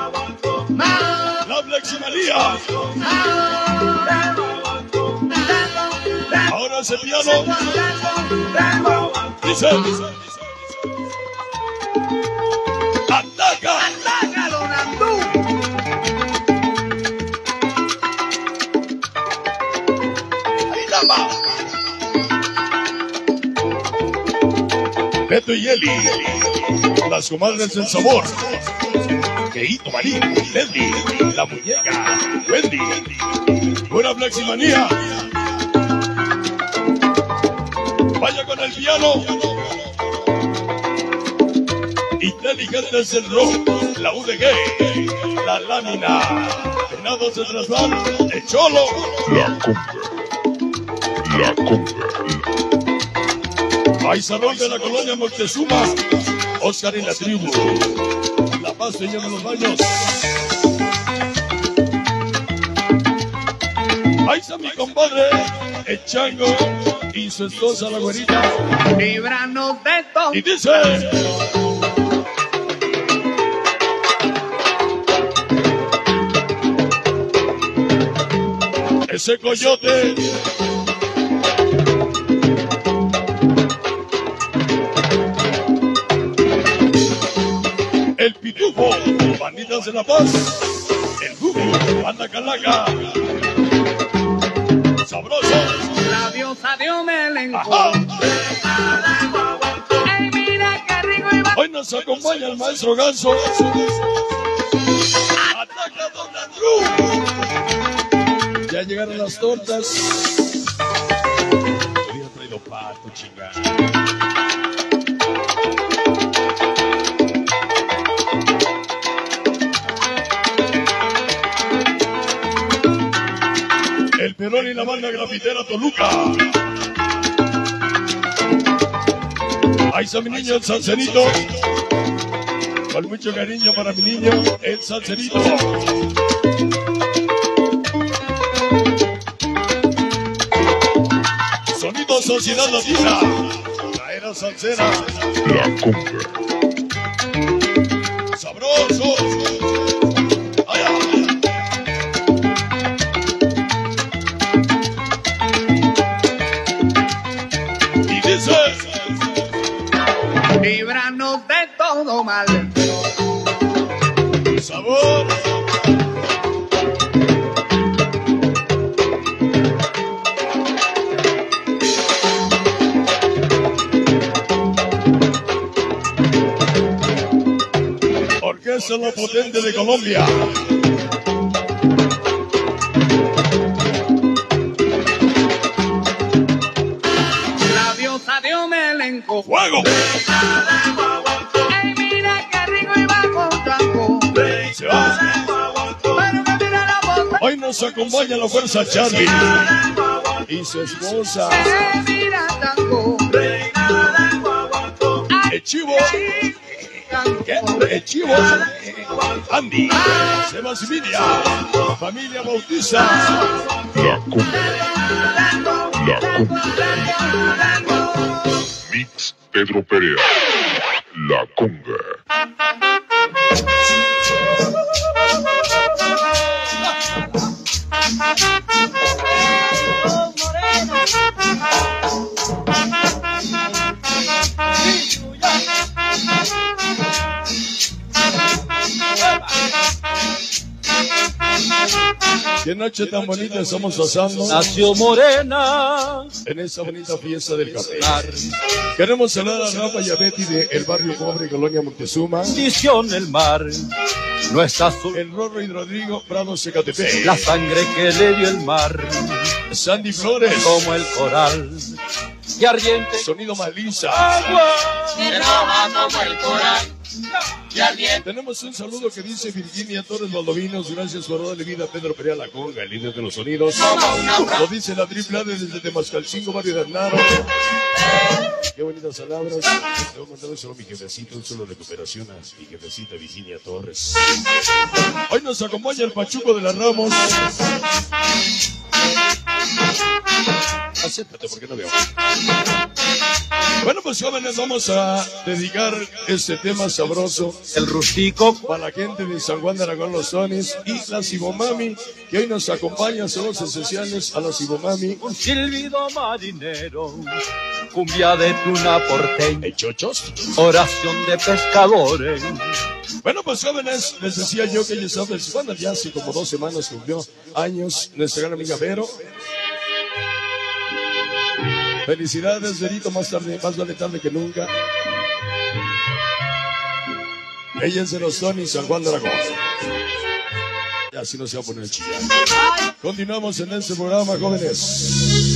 La Fleximanía. Ahora ese piano. Dice. Ataca. Ataca, Don Andú. Ahí la va. Beto y Eli. Las comadres del sabor. Keito Marín, Leslie, La Muñeca, Wendy, una Fleximanía. Vaya con el piano. Inteligentes del rock, la UDG, la lámina, Venados de Trasval, el Cholo, La Conga. Paisarón de la colonia Moctezuma, Oscar y la tribu. La Paz, señor de los baños. Ahí está mi compadre, el Chango y su esposa, la güerita. Líbranos de todo. Y dice. Ese coyote. El Pitufo, Banditas de la Paz, el Gugu, Banda Calaca, Sabroso, La diosa de Omelenco. ajá. Ay, mira qué rico y va. Hoy nos acompaña el maestro Ganso. Ataca Don Andrew. Ya llegaron las tortas. Hubiera traído pato, chingada. El Perón y la banda grafitera Toluca. Ahí está mi niño, el Salcerito. Con mucho cariño para mi niño, el Salcerito. Sonido Sociedad Latina. La era salsera. La Conga. Sabroso. Ay, ay. Y dice. Líbranos de todo mal. Sabor. Orquesta La Potente de Colombia. La diosa de Omelenco. ¡Fuego! Ay, mira qué rico y va con tango. Se va. Pero que mira la boca. Hoy nos acompaña la fuerza Charlie y su esposa. Mira tango. El Chivo. ¿Qué? El Chivo. Andy. Sebas y Miriam. Familia Bautista. La Conga. La Conga. Mix Pedro Perea. La Conga. Qué noche tan bonita estamos pasando Nació morena. en esta bonita fiesta del café. Queremos saludar a Rafa y a Betty de El Barrio Pobre, Colonia Moctezuma. Bendición el mar. No está azul. El Rorro y Rodrigo Prado Zacatepec. La sangre que le dio el mar. Sandy Flores. Como el coral. Y ardiente. Sonido Malisa. Agua. Que roja como el coral. Y ardiente. Tenemos un saludo que dice Virginia Torres Valdovinos. Gracias por darle vida a Pedro Perea La Conga, el líder de los sonidos. Lo dice la triple A desde Temascalcingo, barrio de Arnaro. Qué bonitas palabras. Le voy a mandar un solo a mi jefecito, un solo recuperación a mi jefecita Virginia Torres. Hoy nos acompaña el Pachuco de las Ramos. Acércate porque no veo. Bueno, pues jóvenes, vamos a dedicar este tema sabroso. El rústico. Para la gente de San Juan de Aragón, Los Sonis y la Cibomami, que hoy nos acompaña. Saludos esenciales a la Cibomami. Un silbido marinero. Cumbia de tuna porteña. ¿Chochos? Oración de pescadores. Bueno, pues jóvenes, les decía yo que ella estaba bueno, ya hace como 2 semanas cumplió años nuestra gran amiga Vero. Felicidades, Verito, más vale tarde que nunca. Ella es de Los Sonis, San Juan de Aragón. Y así no se va a poner chilla. Continuamos en este programa, jóvenes.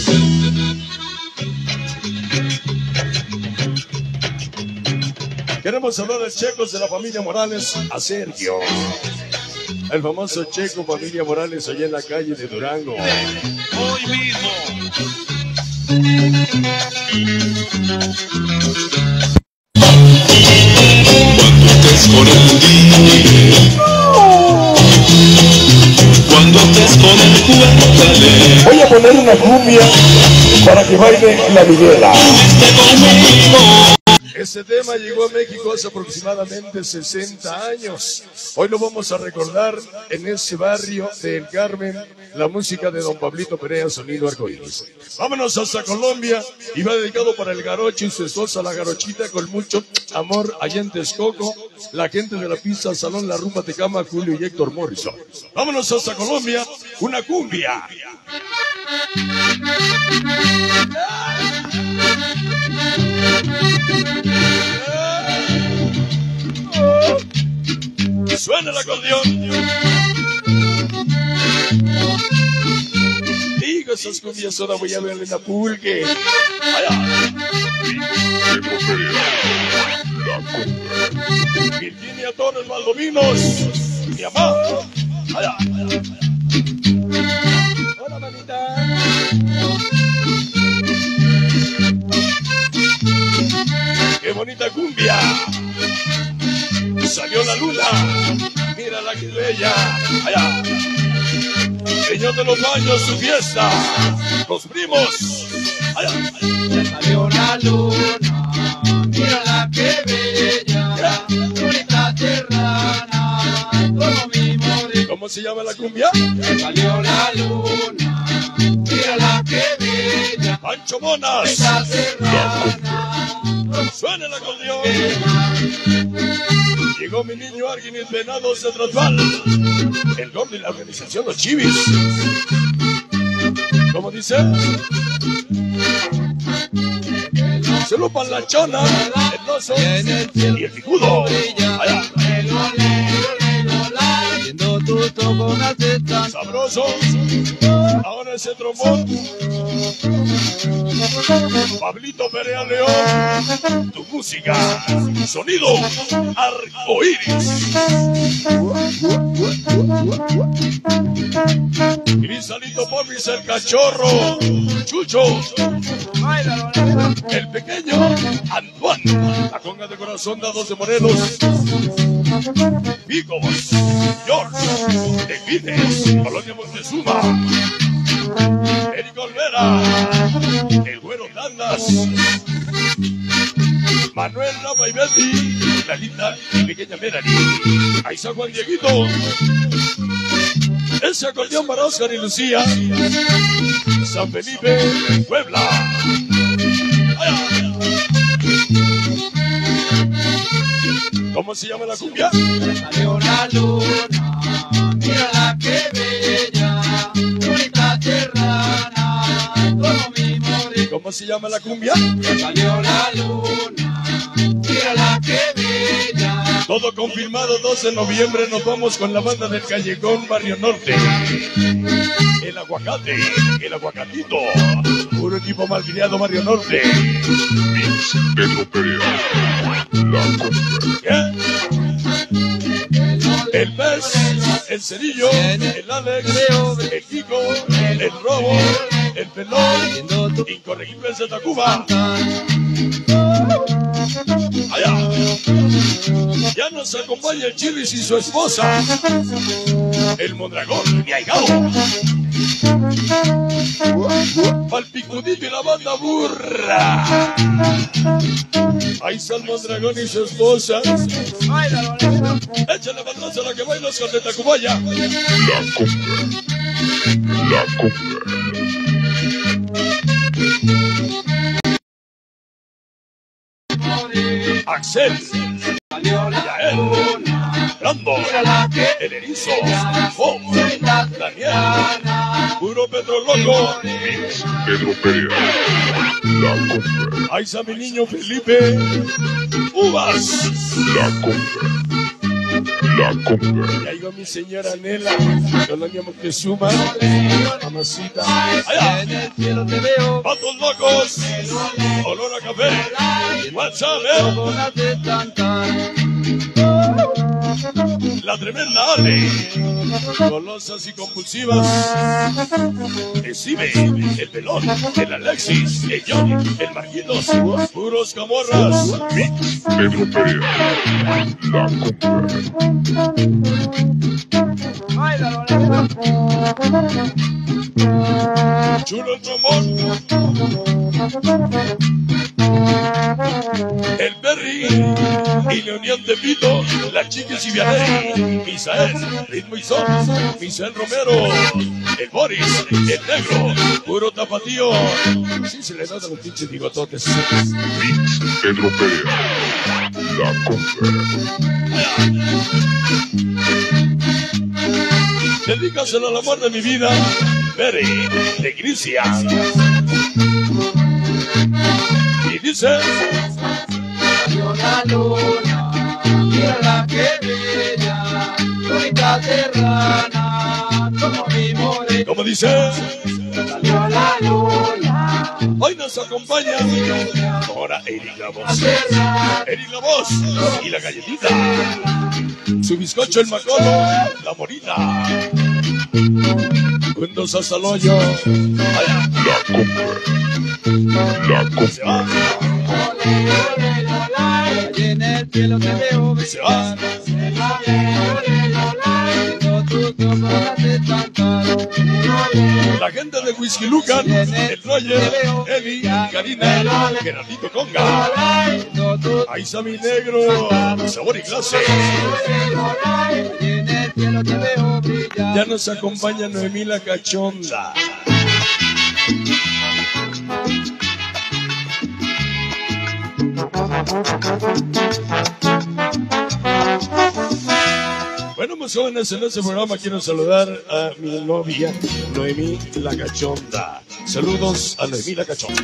Queremos hablar de Checos de la familia Morales a Sergio. El famoso Checo familia Morales allá en la calle de Durango. Hoy mismo. Cuando estés con el cuéntale. Voy a poner una cumbia para que baile la Miguela. Este tema llegó a México hace aproximadamente 60 años. Hoy lo vamos a recordar en ese barrio del Carmen, la música de don Pablito Perea, sonido arcoíris. Vámonos hasta Colombia y va dedicado para el Garocho y su esposa, la Garochita, con mucho amor allá en Texcoco, la gente de la pista Salón La Rumba Tecama, Julio y Héctor Morrison. Vámonos hasta Colombia, una cumbia. Suena el acordeón. Digo, esas cumbias ahora voy a verle en la pulque. Virginia Torres Valdominos. Mi mamá. Allá. Hola, manita. Qué bonita cumbia. Salió la luna, mírala que bella, allá. Señor de los Baños, su fiesta, los primos, allá. Salió la luna, mírala que bella, bonita serrana, todo mismo de... ¿Cómo se llama la cumbia? Salió la luna, mírala que bella, Pancho Monas. bonita serrana, Suena el acordeón. Llegó mi niño Argüines Venados de Transval, el nombre de la organización Los Chivis. ¿Cómo dice? Se lo Panlachona, el Oso y el Picudo. Allá. Sabroso. Ahora ese trombón. Pablito Perea León. Tu música. Sonido arcoíris. Grisalito Pomis, el cachorro. Chucho. El pequeño Antoine. La conga de corazón, Dados de Morelos. Vigos, George, Delfines, Colonia Montezuma, Eric Olvera, el Güero Tandas, Manuel Rama y Betty, la linda y pequeña Melanie, ahí está Juan Dieguito, ese acordeón para Oscar y Lucía, San Felipe, Puebla. ¿Cómo se llama la cumbia? Salió la luna, mírala que bella, bonita serrana, todo mismo de... ¿Cómo se llama la cumbia? Salió la luna, mírala que bella. Todo confirmado, 2 de noviembre nos vamos con la banda del Callejón Barrio Norte. El aguacate, el aguacatito, puro equipo malcriado Barrio Norte. Mix Pedro Perea, la conga. El pez, el cerillo, el Alex, el Kiko, el Robo, el Pelón, Incorregibles de Tacuba. Allá. Ya nos acompaña el Chivis y su esposa, el Mondragón, mi ahijado. Palpicudito y la banda burra. Ahí Salmón Dragón y su esposa. Échale baldazo a la que baila con de Tacubaya. La cumbia. Axel, Yael, Brando, El Erizo, Fox, Daniel, Puro Pedro Loco, Mix Pedro Perea. La cumbia. ahí está mi niño Felipe, Uvas. La cumbia. La cumbia. Y ahí va mi señora Nela, Colonia Montezuma, mamacita. Allá, En el cielo te veo, Patos Locos, olor a café, WhatsApp, con hace cantar. la tremenda Ale, golosas y compulsivas, Steve, el Pelón, el Alexis, el Johnny, el Marquitos, puros camorras. Mix Pedro Perea. La cumbia. Chulo el trombón, el Perry y Leonian Tepito, la Chiquis y Vianey, Misael, Ritmo y Son, Misael Romero, el Boris, el Negro, puro tapatío. Sí, se le nota los pinches bigototes. Mix Pedro Perea. La cumbia. Dedícaselo al amor de mi vida, Perry, de Grisia. Y dice, Salió la luna, mírala que bella, bonita serrana, como mi morena. como dice, Salió la luna, hoy nos acompaña ahora Eric La Voz. Eric La Voz y la galletita. Su bizcocho el Macolo, la morita. Juntos hasta el hoyo. Allá. La cumbia. La Se va, cumbia. y en el cielo te veo se va. La gente de Whisky Lucan, el Roger, Eddie, Karina, Gerardito Conga. Ahí está mi negro, sabor y clase. Ya nos acompaña Noemí la Cachonda. Bueno, pues jóvenes, en este programa quiero saludar a mi novia, Noemí la Cachonda. Saludos a Noemí la Cachonda.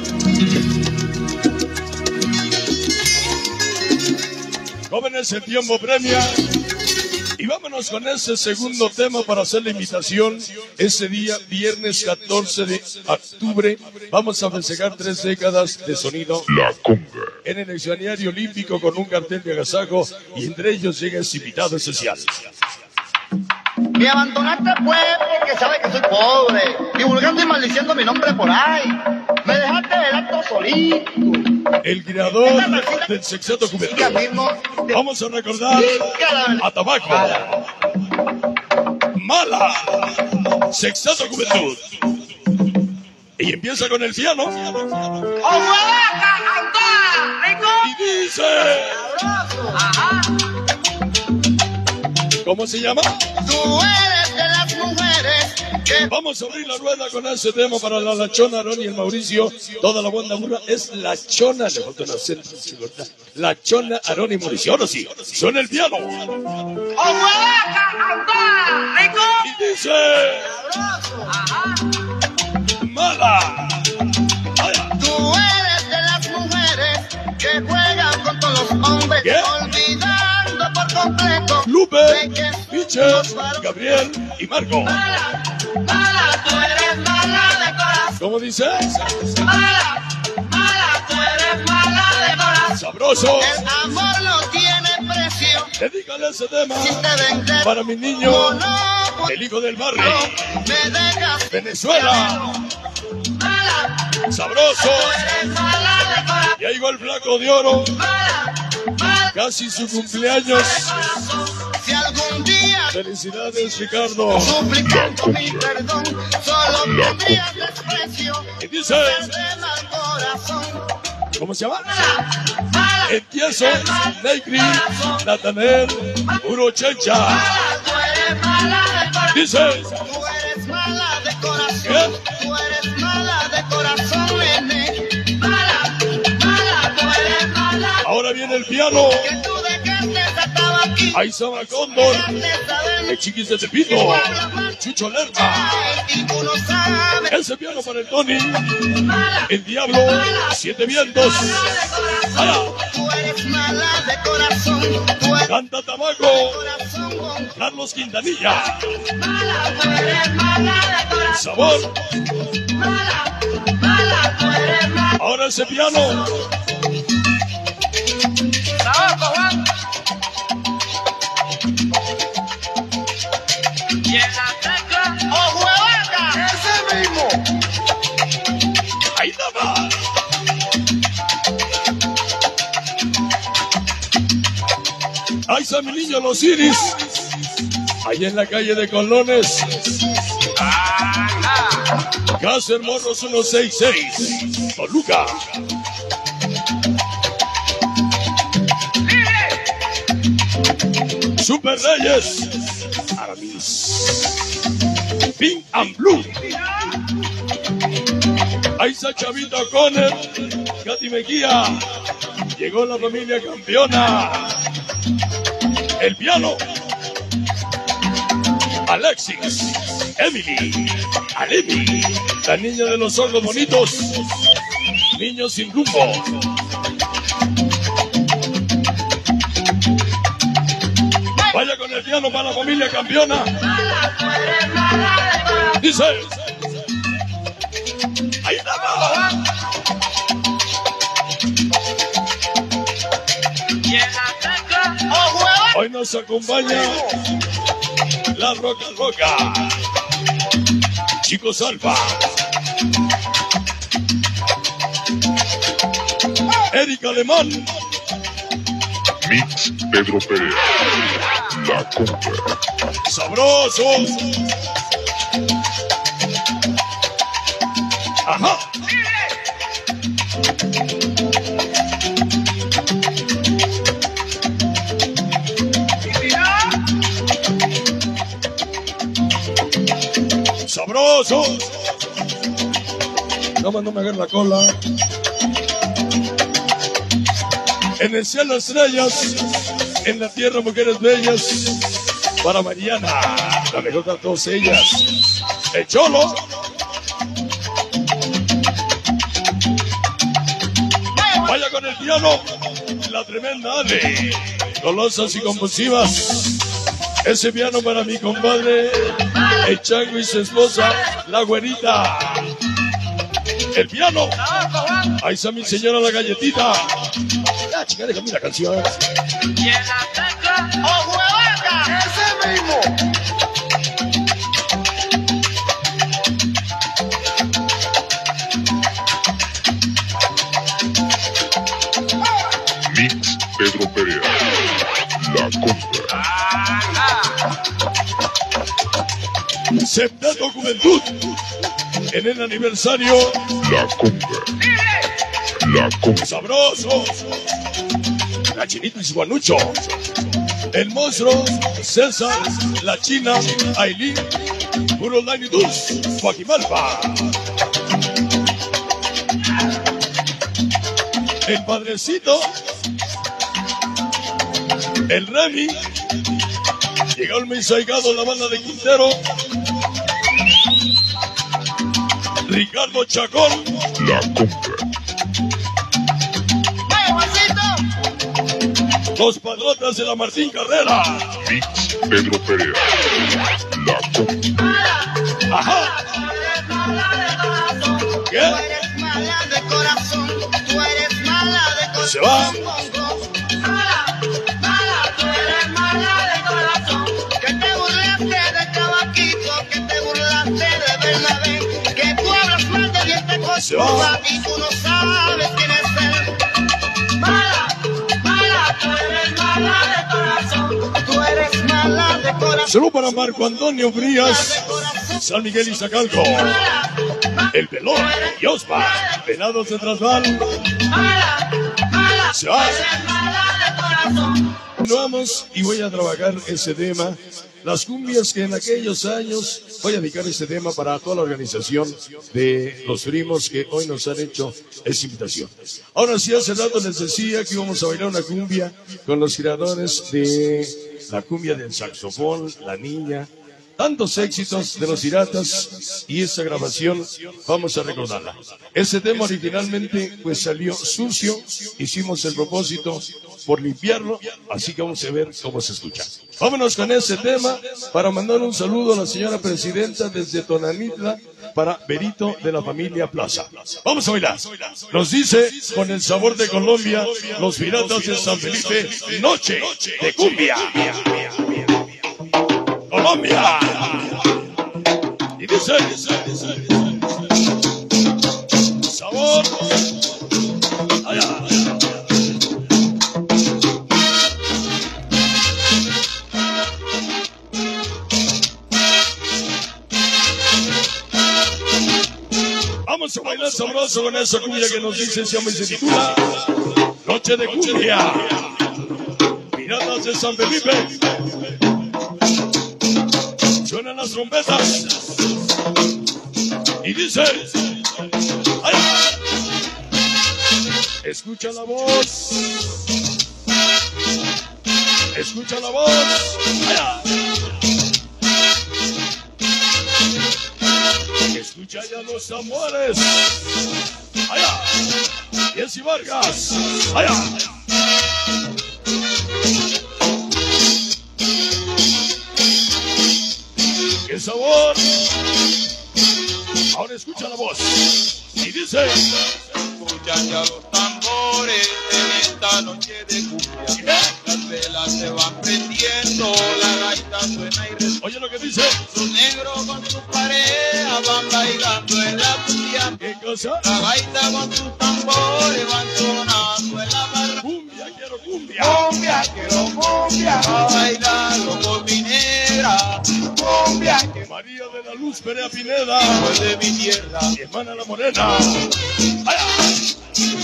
Jóvenes, el tiempo premia. Y vámonos con ese segundo tema para hacer la invitación. Ese día, viernes 14 de octubre, vamos a festejar 3 décadas de sonido La cumbia. en el escenario olímpico con un cartel de agasajo y entre ellos llega ese invitado especial. Me abandonaste pues porque sabes que soy pobre, divulgando y maldiciendo mi nombre por ahí. Me dejaste el acto solito. El creador del Sexteto Juventud. Vamos a recordar a Tabaco, Mala, Sexteto Juventud. Y empieza con el piano. Y dice... ¿Cómo se llama? Tú eres de las mujeres que... Vamos a abrir la rueda con ese tema para la Chona, Aarón y el Mauricio. Toda la banda burra es la Chona. Le falta una acento, chingota. La Chona, Aarón y Mauricio. Ahora sí, suena el piano. Y dice... Mala. Vaya. Tú eres de las mujeres que juegan con todos los hombres, ¿Qué? olvidando por completo Lupe, de que Piches, Gabriel y Marco. mala, tú eres mala de corazón. ¿Cómo dice? Mala, tú eres mala de corazón. Sabroso. El amor no tiene precio. Dedícale ese tema Si te vendes para mi niño, no, el hijo del barrio, me dejas. Venezuela. Mala, Sabroso. eres mala de corazón. Ya llegó el flaco de oro. Mala, Casi su cumpleaños. si algún día Felicidades, Ricardo. Suplicando mi perdón, solo tendrías desprecio. Y dice, Desde mal corazón. ¿cómo se llama? Empiezo, Negri, Natanel, Puro Chencha. Tú eres mala de corazón. Dice, Tú eres mala de corazón. ¿qué? Tú eres mala de corazón, nene. Mala, mala, tú eres mala. Ahora viene el piano. Que tú dejaste esa tabaquita. Ahí se llama Cóndor. Dejaste saber El Chiquis de Tepito. Chucho Lerma. y tú no sabes. Ese piano para el Tony. El Diablo. Siete Vientos. ¡Ala! Tú eres mala de corazón. Tú eres Canta Tamago. corazón con Carlos Quintanilla. mala. Tú eres mala de corazón. Sabor. Mala, mala, tú eres mala. Ahora ese piano. Trabajo, Juan. Y en la tecla, ¡ojo de vaca! ¡Ese mismo! Ahí está. Ahí está mi niño Los Iris. Ahí en la calle de Colones. Cácer Morros 166. Toluca. Super Reyes. Aramis. Pink and Blue. Ahí está Chavito Conner. Katy Mejía. Llegó la familia campeona. El piano. Alexis. Emily. Alemi. La niña de los ojos bonitos. Niños sin rumbo. Vaya con el piano para la familia campeona. Dice. Ahí está. Y en la tecla, ¡ojo de vaca! Hoy nos acompaña la Roca Roca. Chico Salva. Erika Alemán. Mix Pedro Perea. La Conga. Sabroso. Ajá. Sabroso. No me agarre la cola. En el cielo estrellas, en la tierra mujeres bellas. Para Mariana, la mejor de todas ellas. El Cholo. Vaya con el piano. La tremenda Ale. Golosas y compulsivas. Ese piano para mi compadre. El Chango y su esposa, la güerita. El piano. Ahí está mi señora la galletita. Ah, chica, déjame la canción. Y en la tecla, ¡ojo de vaca! ¡Ese mismo! Mix Pedro Perea. La Conga. Septeto Juventud. En el aniversario. La Conga. La Conga. Sabroso. La Chinita y su guanucho. El monstruo. César. La China. Aileen. Puro Line y Dus. Guajimalpa. El Padrecito. El Remy. Llegó el mensaigado, la banda de Quintero. Ricardo Chacón. La Conga. ¡Vaya, Juancito! Los Padrotas de la Martín Carrera. Mix Pedro Perea. La Conga. Ajá. Tú ¿Qué? eres mala de corazón. Tú eres mala de corazón. Se va. Mala, mala, tú eres mala de corazón. Que te burlaste de Tabaquito, que te burlaste de Bernabé. Que tú hablas mal de Diente Se va. Cochuda y tú no sabes quién es él. Mala, mala, tú eres mala de corazón. Tú eres mala de corazón. Saludo para Marco Antonio Frías, San Miguel Iztacalco, El Pelón y Osma, Venados de Trasval. Continuamos y voy a trabajar ese tema. Las cumbias que en aquellos años, voy a dedicar este tema para toda la organización de los primos que hoy nos han hecho esa invitación. Ahora sí, hace rato les decía que íbamos a bailar una cumbia con los creadores de la cumbia del saxofón, La Niña, tantos éxitos de los piratas, y esta grabación vamos a recordarla. Ese tema originalmente pues salió sucio, hicimos el propósito por limpiarlo, así que vamos a ver cómo se escucha. Vámonos con ese tema para mandar un saludo a la señora presidenta desde Tonanitla para Berito de la familia Plaza. Vamos a bailar. Nos dice con el sabor de Colombia, los piratas de San Felipe, Noche de Cumbia. Colombia. Y dice, sabor. Allá. Vamos a bailar sabroso con esa cumbia que nos dice, se llama y se titula Noche de Cumbia. Piratas de San Felipe. Suenan las trompetas y dice, ¡ay! Escucha la voz, escucha la voz, ¡ay! Escucha ya los amores, ¡ay! Jessy Vargas, ¡ay! ¡Qué sabor! Ahora escucha la voz y dice, Escuchan ya los tambores en esta noche de cumbia. Las velas se van prendiendo, la gaita suena y resuena. oye lo que dice, Los negros con sus parejas van bailando en la cumbia. ¿qué cosa? La gaita con sus tambores van sonando en la barra. Cumbia, quiero cumbia. Cumbia, quiero cumbia. A bailarlo con mi negra. Cumbia, que María de la Luz Perea Pineda, fue de mi tierra. mi hermana la Morena. ¡Ay!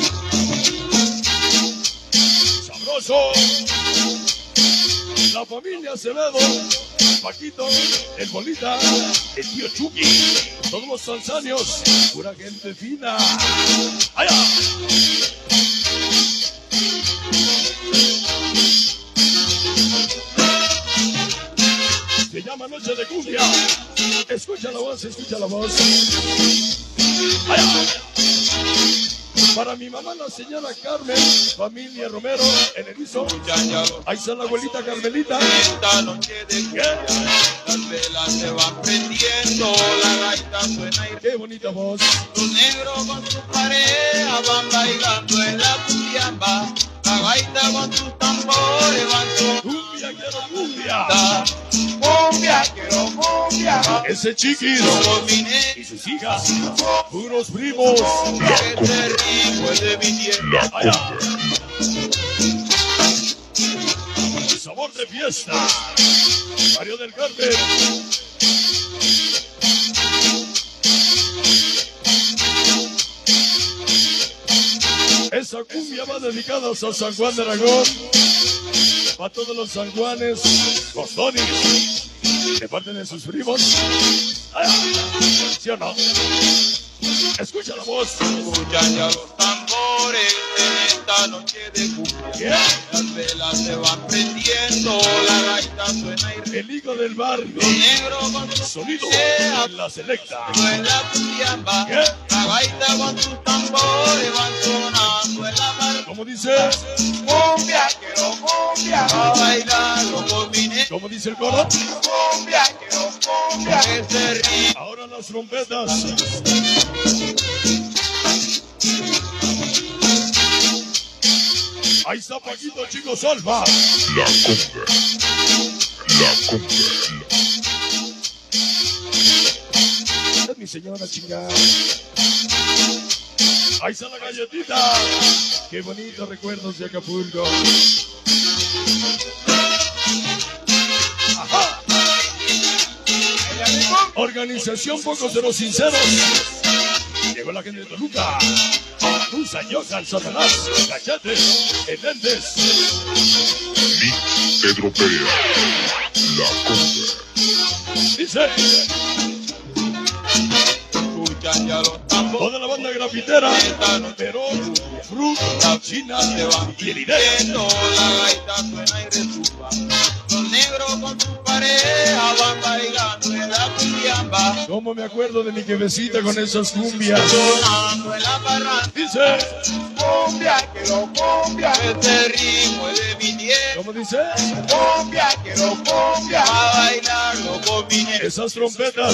Sabroso. La familia Acevedo, Paquito, el Bolita, el tío Chucky, todos los tanzanios, pura gente fina. ¡Ay! Se llama Noche de Cumbia. Escucha la voz, escucha la voz. ¡Ay! Para mi mamá, la señora Carmen, familia Romero, en Erizo. Escuchan ya los Ahí está la abuelita Carmelita. esta noche de cumbia. Las velas se van prendiendo, la gaita suena y Qué bonita voz. los negros con sus parejas van bailando en la cumbiamba. La gaita con sus tambores van Cumbia, quiero cumbia. sonando. Cumbia, quiero cumbia. Ese chiquis Con mi negra, y sus hijas, puros primos. este rico es de mi tierra. La Allá. cumbia. Sabor de fiesta. Mario del Carmen. Esa cumbia va dedicada a San Juan de Aragón. Para todos los San Juanes, los Tonis, de parte de sus primos. ¿Sí o no? Escucha la voz. Escuchan ya los tambores en esta noche de cumbia. ¿Qué? Las velas se van prendiendo, la gaita suena y El hijo del barrio. los negros con sus Sonido en la selecta. en la cumbiamba. ¿Qué? La gaita con sus tambores van sonando en la mar. ¿Cómo dice? Cumbia, quiero cumbia. A bailarlo con mi negra. ¿Cómo dice el coro? Cumbia, quiero cumbia. Este rico. Ahora las trompetas. Ahí está Paquito Chico Salva. La cumbia. La cumbia. Es mi señora chingada. Ahí está la galletita. Qué bonitos recuerdos de Acapulco. Ajá. Organización Pocos de los Sinceros. Llegó la gente de Toluca. Musa, Yosan, Satanás, Cachate, Hernández. Mix Pedro Perea, La Conga. Dice. Escuchan ya los tambores. Toda la banda grafitera. Perón, Brut, China y el IDE. La gaita suena y retumba. Los negros con su pareja van bailando en la cumbiamba. ¿Cómo me acuerdo de mi jefecita con esas cumbias? Sonando en la parranda. Dice. Cumbia, quiero cumbia. Este ritmo es de mi tierra. ¿Cómo dice? Cumbia, quiero cumbia. A bailarlo con mi nieto. Esas trompetas.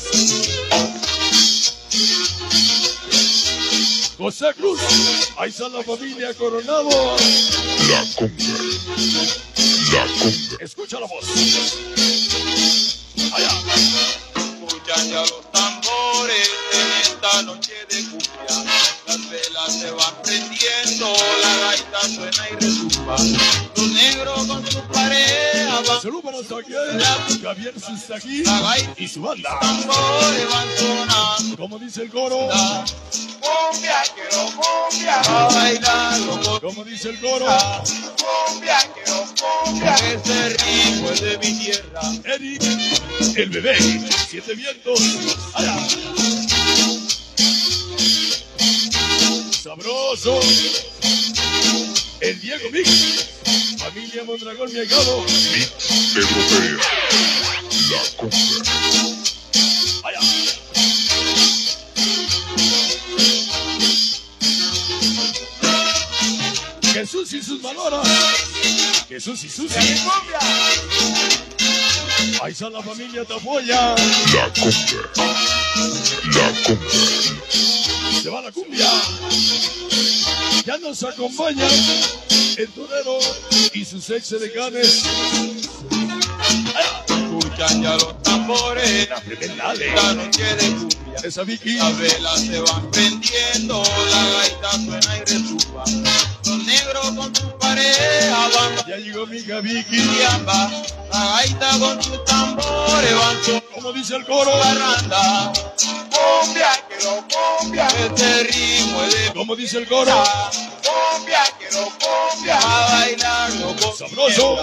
José Cruz. Ahí está la familia Coronado. La Conga. La Conga. Escucha la voz. Allá. Escuchan ya los tambores en esta noche de cumbia. Las velas se van prendiendo, la gaita suena y retumba. Los negros con su pareja van. Saludos para Zaguiel, Javier Sustaquí La gaita y su banda. y tambores van sonando. Como dice el coro. Cumbia, quiero cumbia. A bailarlo con Como dice el coro. cumbia, quiero cumbia. Ese ritmo es de mi tierra. Eric, el bebé, Siete Vientos. Allá. Sabroso. El Diego Mix. Familia Mondragón, mi ahijado. Mix Pedro Perea, La Conga. Allá. Jesús y sus maloras. Jesús y Susi. Ahí está la familia Tapoya. La Conga. La Conga. Se va la cumbia. Ya nos acompaña el torero y sus ex decanes. Escuchan ya los tambores. La dale. Esta noche de cumbia. Esa Vicky. Las velas se van prendiendo, la gaita suena y retumba. Los negros con su pareja van Ya llegó mi hija Vicky. cambiamba. La gaita con sus tambores van Como dice el coro. parranda. Cumbia, quiero cumbia. Este ritmo es de Como dice el coro. cumbia, quiero cumbia. A bailarlo con Sabroso.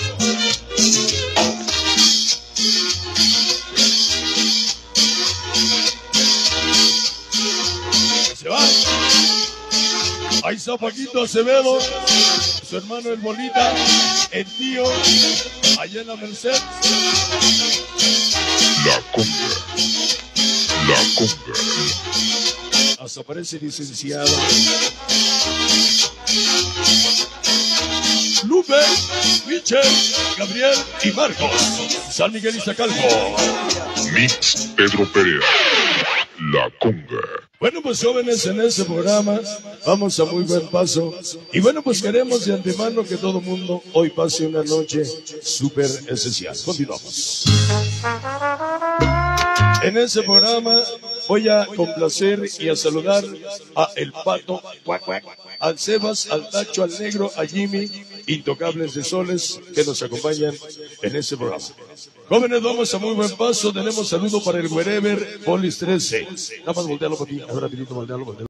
Se va. Ahí está Paquito Acevedo. Su hermano el Bolita. El tío. Allá en la Merced. La Conga. La Conga. Hasta parece licenciado. Lupe, Michel, Gabriel y Marcos. San Miguel Iztacalco. Mix Pedro Perea, La Conga. Bueno, pues jóvenes, en este programa vamos a muy buen paso. Y bueno, pues queremos de antemano que todo mundo hoy pase una noche súper esencial. Continuamos. En ese programa voy a complacer y a saludar a El Pato, Cuac, Cuac, al Sebas, al Tacho, al Negro, a Jimmy, Intocables de Soles, que nos acompañan en este programa. Jóvenes, vamos a muy buen paso. Tenemos saludo para el Wherever, Polis 13. Nada más voltearlo para ti. Ahora, rapidito, voltearlo.